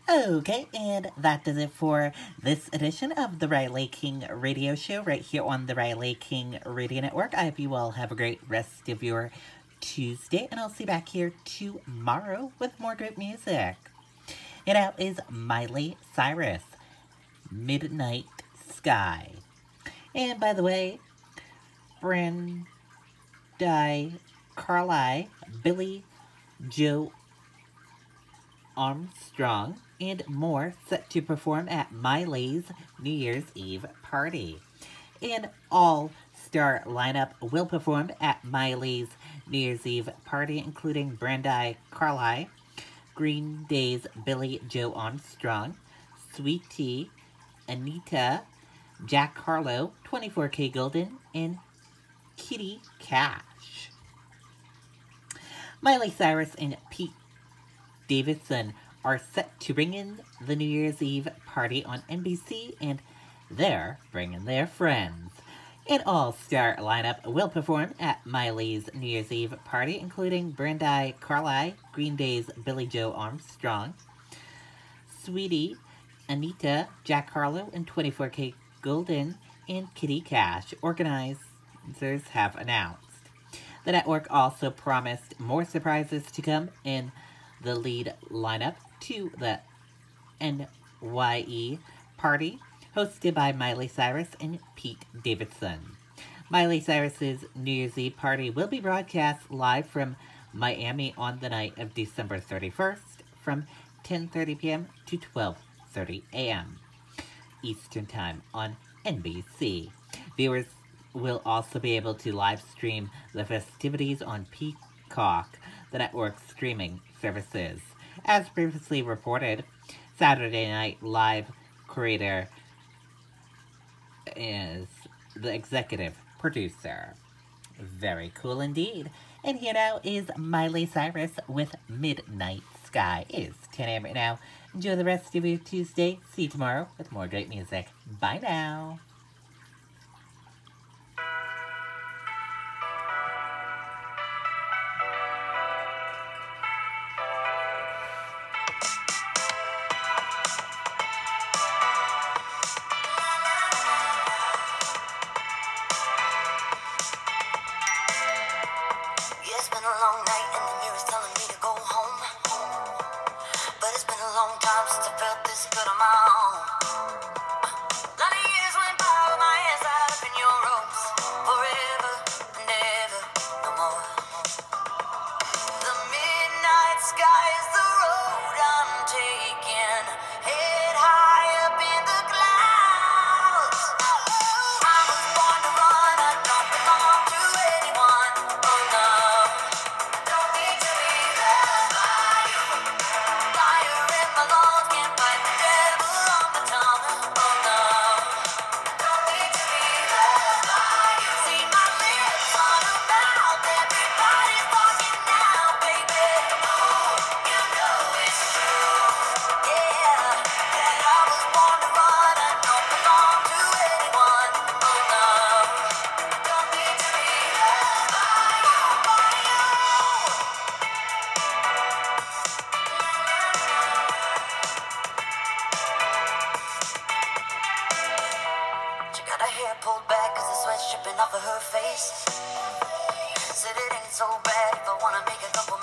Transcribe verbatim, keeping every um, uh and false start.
Okay, and that does it for this edition of the Riley King Radio Show right here on the Riley King Radio Network. I hope you all have a great rest of your Tuesday, and I'll see you back here tomorrow with more great music. It out is Miley Cyrus, Midnight Sky. And by the way, Brandy Carlisle, Billie Joe Armstrong, and more set to perform at Miley's New Year's Eve party. An all-star lineup will perform at Miley's New Year's Eve party, including Brandy Carlisle, Green Day's Billie Joe Armstrong, Sweetie, Anita, Jack Harlow, twenty-four K Golden, and Kitty Cash. Miley Cyrus and Pete Davidson are set to bring in the New Year's Eve party on N B C, and they're bringing their friends. An all-star lineup will perform at Miley's New Year's Eve party, including Brandy Carlisle, Green Day's Billie Joe Armstrong, Sweetie, Anita, Jack Harlow, and twenty-four K Golden, and Kitty Cash. Organizers have announced. The network also promised more surprises to come in the lead lineup to the N Y E party, hosted by Miley Cyrus and Pete Davidson. Miley Cyrus's New Year's Eve party will be broadcast live from Miami on the night of December thirty-first from ten thirty p m to twelve thirty a m Eastern Time on N B C. Viewers will also be able to live stream the festivities on Peacock, the network's streaming services. As previously reported, Saturday Night Live creator is the executive producer. Very cool indeed. And here now is Miley Cyrus with Midnight Sky. It is ten a m right now. Enjoy the rest of your Tuesday. See you tomorrow with more great music. Bye now. It's been a long night and the mirror's telling me to go home. But it's been a long time since I felt this good on my own. A lot of years went by with my hands tied up in your ropes. Forever and ever, no more. The midnight sky is the road I'm taking. Head high up in the clouds. I was born to run, I don't belong to anyone. Oh no. Don't need to be loved by you. Fire in my lungs, can't fight the devil on my tongue. Oh no. Don't need to be loved by you. See my lips on a mouth, everybody's talking now, baby. Oh, you know it's true. Yeah, that I was born to run, I don't belong to anyone. Oh no. Don't need to be loved by you, by you. She got her hair pulled back cause the sweat's dripping off of her face. Said it ain't so bad if I wanna make a couple